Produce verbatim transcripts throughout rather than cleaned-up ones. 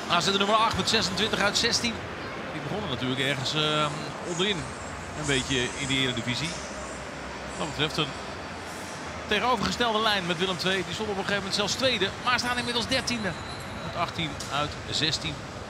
A Z nummer acht met zesentwintig uit zestien. Die begonnen natuurlijk ergens uh, onderin. Een beetje in de Eredivisie. Wat betreft een tegenovergestelde lijn met Willem twee. Die stond op een gegeven moment zelfs tweede. Maar staan inmiddels dertiende. Met achttien uit zestien.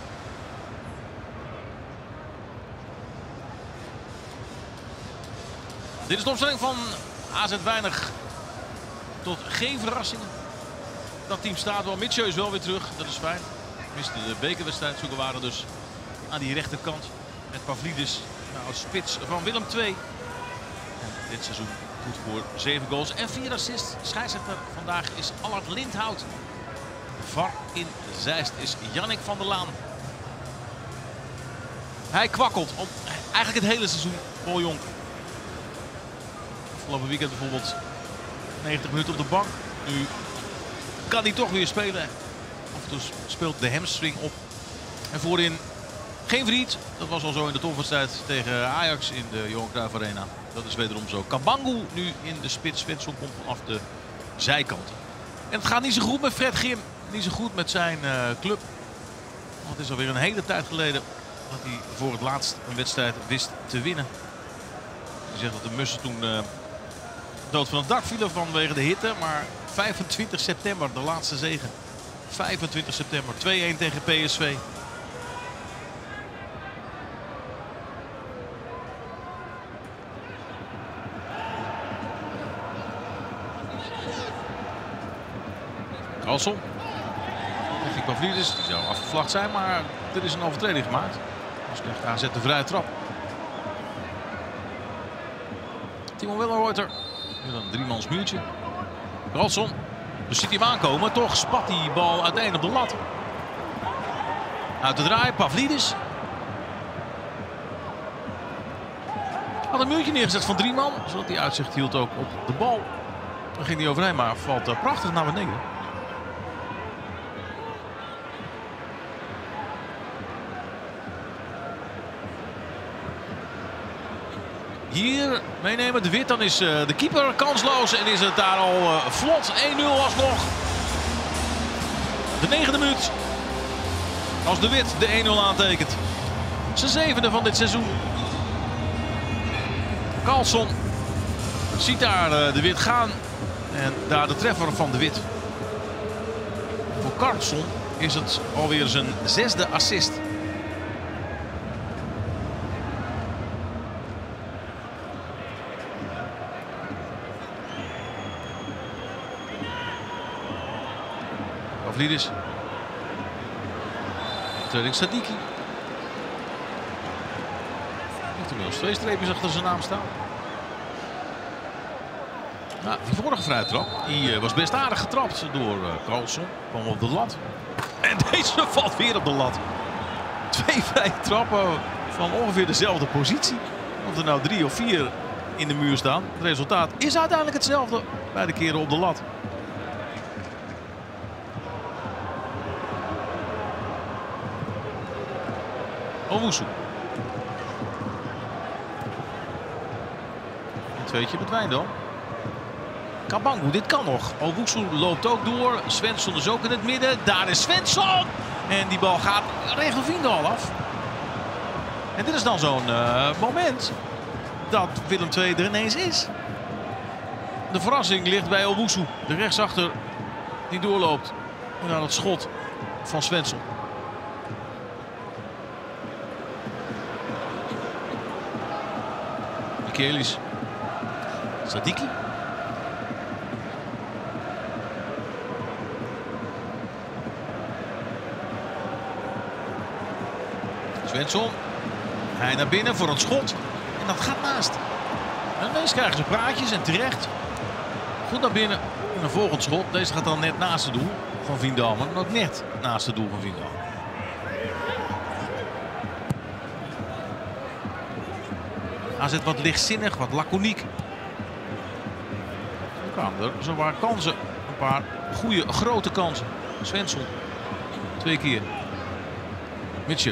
Dit is de opstelling van A Z. Weinig tot geen verrassingen. Dat team staat wel. Mitchell is wel weer terug. Dat is fijn. Miste de bekerwedstrijd. Zoeken waren dus aan die rechterkant. Met Pavlidis nou, als spits van Willem twee. En dit seizoen goed voor zeven goals en vier assists. Scheidsrechter vandaag is Allard Lindhout. V A R in Zeist is Jannik van der Laan. Hij kwakkelt op eigenlijk het hele seizoen. Paul Jonk. Afgelopen weekend bijvoorbeeld negentig minuten op de bank. Nu kan hij toch weer spelen. Af en toe speelt de hamstring op. En voorin geen Vriet. Dat was al zo in de topwedstrijd tegen Ajax in de Johan Cruijff Arena. Dat is wederom zo. Kabangu nu in de spits. Svensson komt vanaf de zijkant. En het gaat niet zo goed met Fred Grim. Niet zo goed met zijn uh, club. Want het is alweer een hele tijd geleden dat hij voor het laatst een wedstrijd wist te winnen. Hij zegt dat de Mussen toen uh, dood van het dak vielen vanwege de hitte. Maar vijfentwintig september, de laatste zege. vijfentwintig september, twee-een tegen P S V. Carlson. Richting Pavlidis, die zou afgevlacht zijn, maar er is een overtreding gemaakt. Dus krijgt A Z de vrije trap. Timo Wellenreuter. Nu dan een driemans muurtje. Carlson. Dus ziet hij hem aankomen. Toch spat die bal uiteen op de lat. Uit de draai. Pavlidis. Had een muurtje neergezet van drie man. Zodat hij uitzicht hield ook op de bal. Dan ging hij overheen, maar valt uh, prachtig naar beneden. Hier meenemen de Wit, dan is uh, de keeper kansloos en is het daar al uh, vlot. één nul alsnog. De negende minuut. Als de Wit de één nul aantekent. Zijn zevende van dit seizoen. Carlson ziet daar uh, de Wit gaan. En daar de treffer van de Wit. Voor Carlson is het alweer zijn zesde assist. Pavlidis. Training Sadiki. Heeft inmiddels twee streepjes achter zijn naam staan. Nou, die vorige vrije trap die, uh, was best aardig getrapt door uh, Carlson. Kwam op de lat. En deze valt weer op de lat. Twee vrije trappen van ongeveer dezelfde positie. Of er nou drie of vier in de muur staan. Het resultaat is uiteindelijk hetzelfde. Beide keren op de lat. Owusu. Een tweetje met Wijndal. Kabangu, dit kan nog. Owusu loopt ook door. Svensson is ook in het midden. Daar is Svensson. En die bal gaat recht van Wijndal af. En dit is dan zo'n uh, moment dat Willem twee er ineens is. De verrassing ligt bij Owusu. De rechtsachter die doorloopt. En dan het schot van Svensson. Michaelis. Sadiki. Svensson. Hij naar binnen voor een schot. En dat gaat naast. En ineens krijgen ze praatjes en terecht. Goed naar binnen. En een volgend schot. Deze gaat dan net naast het doel van Wijndal. Maar ook net naast het doel van Wijndal. A Z wat lichtzinnig, wat laconiek. Er kwamen er zowaar kansen. Een paar goede, grote kansen. Svensson. Twee keer. Mitchell.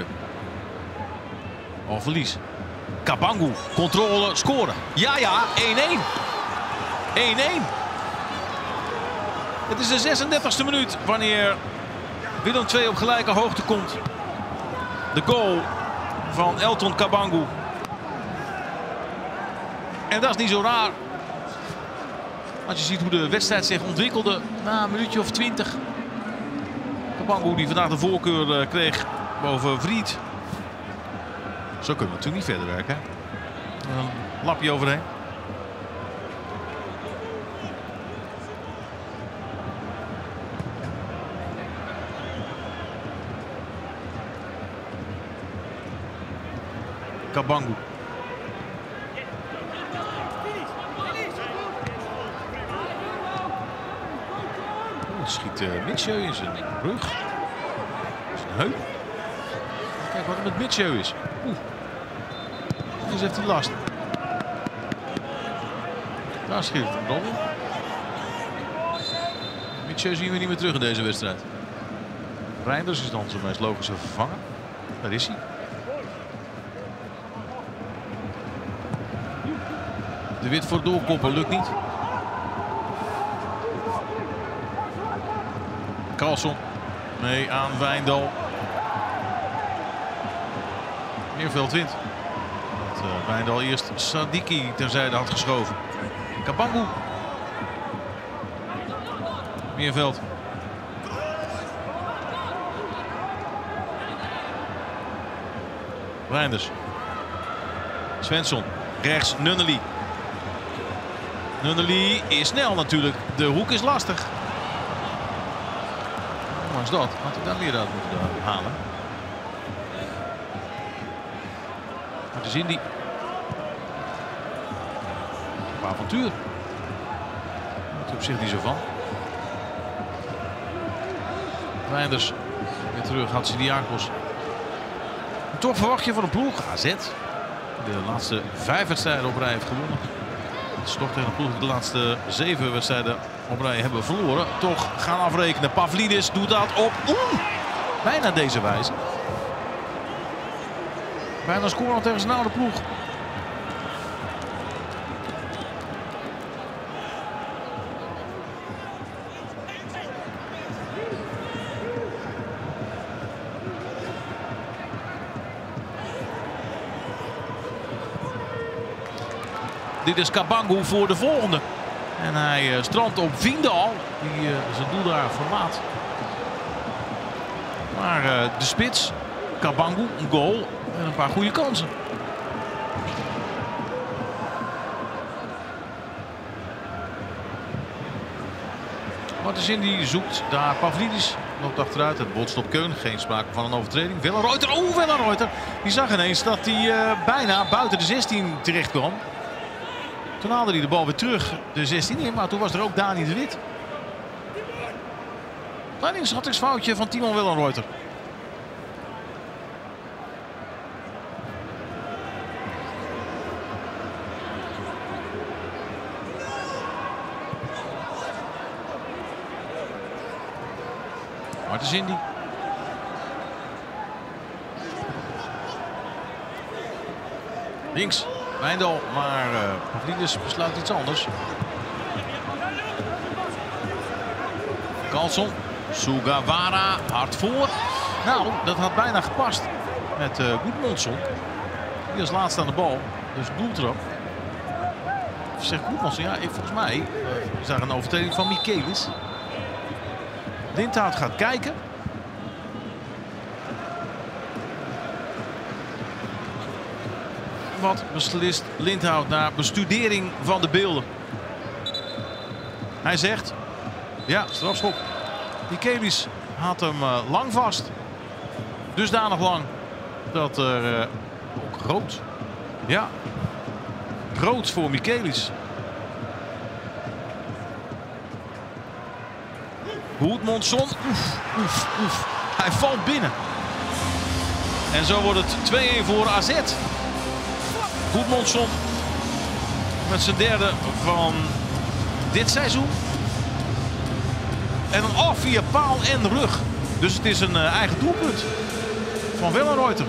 Al verlies. Kabangu. Controle. Scoren. Ja, ja. één-één. één-één. Het is de zesendertigste minuut wanneer Willem twee op gelijke hoogte komt. De goal van Elton Kabangu. En dat is niet zo raar. Als je ziet hoe de wedstrijd zich ontwikkelde na een minuutje of twintig. Kabangu die vandaag de voorkeur uh, kreeg boven Vriet. Zo kunnen we natuurlijk niet verder werken. Hè? Een lapje overheen. Kabangu. Oh, schiet uh, Mitchell in zijn rug. Zijn heup. Kijk wat er met Mitchell is. Oeh. Dus heeft hij last. Daar schiet het hem Robin. Mitchell zien we niet meer terug in deze wedstrijd. Reinders is dan zijn meest logische vervanger. Daar is hij. De Wit voor doorkoppen lukt niet. Carlson mee aan Wijndal. Meerveld wint. Dat uh, Wijndal eerst Sadiki terzijde had geschoven. Kabangu. Meerveld. Reinders. Svensson. Rechts Nunnely. Nunnely is snel natuurlijk. De hoek is lastig. Ondanks dat had hij daar meer uit moeten halen. Maar de zin die. Een avontuur. Daar op zich niet zo van. Reinders weer terug. Hatsidiakos. Toch verwacht je van een ploeg. A Z. De laatste vijf wedstrijden op rij heeft gewonnen. Het is toch tegen een ploeg die de laatste zeven wedstrijden op rij hebben verloren. Toch gaan afrekenen. Pavlidis doet dat op. Oeh, bijna deze wijze. Bijna scoren tegen zijn oude ploeg. Dit is Kabangu voor de volgende. En hij uh, strandt op Wijndal. Die uh, zijn doel daar verlaat. Maar uh, de spits, Kabangu, een goal en een paar goede kansen. Martensin die zoekt daar Pavlidis. Loopt achteruit, het botst op Keun. Geen sprake van een overtreding. Wellenreuter, oh Wellenreuter. Die zag ineens dat hij uh, bijna buiten de zestien terecht kwam. Toen haalde hij de bal weer terug de zestien in, maar toen was er ook Dani de Wit. Klein inschattingsfoutje van Timon Wellenreuter. Martens Indy. Links. Wijndal, maar uh, Pavlidis besluit iets anders. Carlson, Sugawara, hard voor. Nou, dat had bijna gepast met uh, Gudmundsson. Die als laatste aan de bal, dus doeltrap. Of zegt Gudmundsson, ja, ik, volgens mij uh, is daar een overtreding van Michaelis. Lindhout gaat kijken. Wat beslist Lindhout na bestudering van de beelden. Hij zegt, ja, strafschop. Michaelis had hem uh, lang vast. Dusdanig lang dat er uh, ook rood. Ja, rood voor Michaelis. Gudmundsson, oef, oef, oef. Hij valt binnen. En zo wordt het twee-een voor A Z. Gudmundsson met zijn derde van dit seizoen. En een af via paal en rug. Dus het is een uh, eigen doelpunt van Wellenreuter.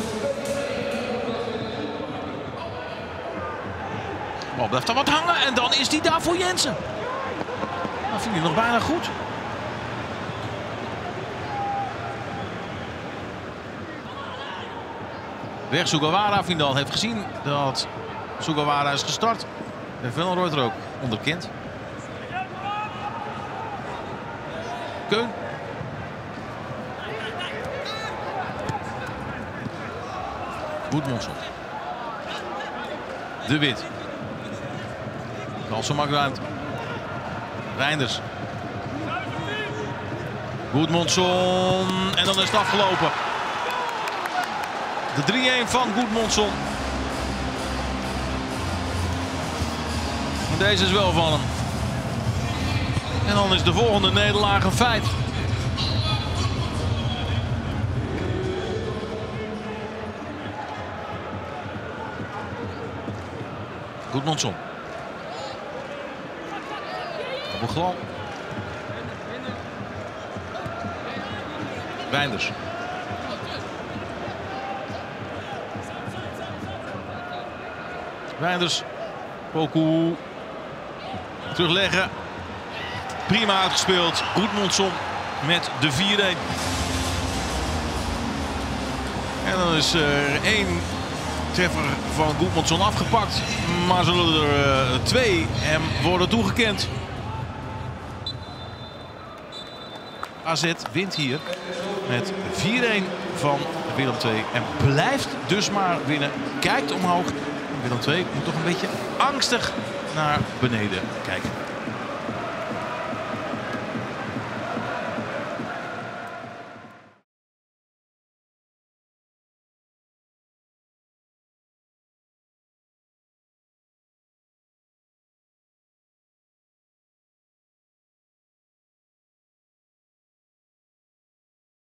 Bal blijft er wat hangen en dan is hij daar voor Jensen. Dan vind hij nog bijna goed. Weg Sugawara. Vindal heeft gezien dat Sugawara is gestart. En Vellenreuth er ook onderkend. Keun. Goedmondson. De Wit. Kalsen maakt ruimte. Reinders. Goedmondson. En dan is het afgelopen. De drie-een van Goedmondson. Deze is wel van hem. En dan is de volgende nederlaag een feit. Goedmondson. Boeglan. Reinders. Reinders. Poku. Terugleggen. Prima uitgespeeld. Goedmondson met de vier-een. En dan is er één treffer van Goedmondson afgepakt. Maar zullen er uh, twee hem worden toegekend. A Z wint hier met vier-een van Willem twee. En blijft dus maar winnen. Kijkt omhoog. Willem twee moet toch een beetje angstig naar beneden kijken.